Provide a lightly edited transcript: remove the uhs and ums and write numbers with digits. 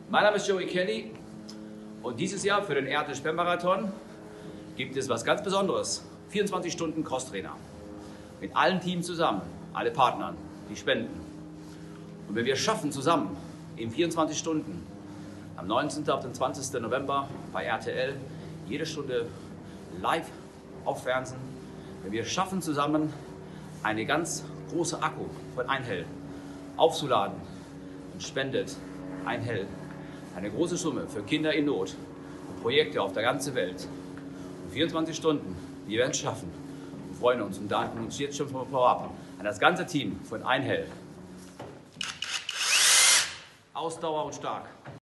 Mein Name ist Joey Kelly und dieses Jahr für den Erte-Sperr-Marathon gibt es was ganz Besonderes. 24 Stunden Crosstrainer. Mit allen Teams zusammen, alle Partnern, die spenden. Und wenn wir es schaffen, zusammen in 24 Stunden, am 19. auf den 20. November bei RTL, jede Stunde live auf Fernsehen, wenn wir es schaffen, zusammen eine ganz große Akku von Einhell aufzuladen, dann spendet Einhell eine große Summe für Kinder in Not und Projekte auf der ganzen Welt. In 24 Stunden, wir werden es schaffen und freuen uns und danken uns jetzt schon vorab an das ganze Team von Einhell. Ausdauer und stark.